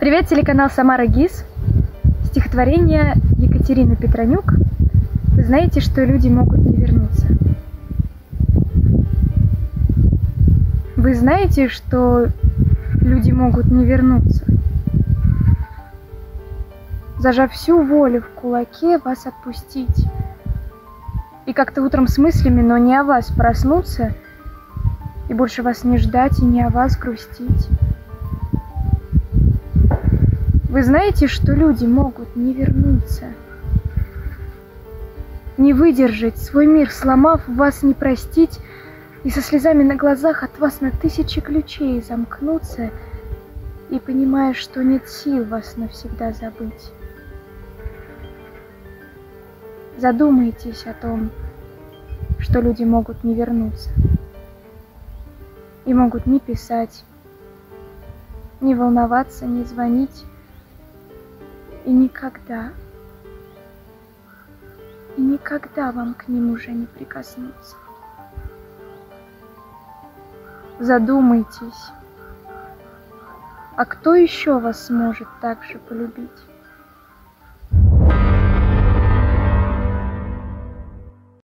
Привет, телеканал Самара ГИС. Стихотворение Екатерины Петронюк. Вы знаете, что люди могут не вернуться. Вы знаете, что люди могут не вернуться. Зажав всю волю в кулаке, вас отпустить. И как-то утром с мыслями, но не о вас проснуться, и больше вас не ждать, и не о вас грустить. Вы знаете, что люди могут не вернуться, не выдержать, свой мир сломав, вас не простить, и со слезами на глазах от вас на тысячи ключей замкнуться, и понимая, что нет сил вас навсегда забыть. Задумайтесь о том, что люди могут не вернуться, и могут не писать, не волноваться, не звонить, и никогда вам к ним уже не прикоснуться. Задумайтесь, а кто еще вас сможет так же полюбить?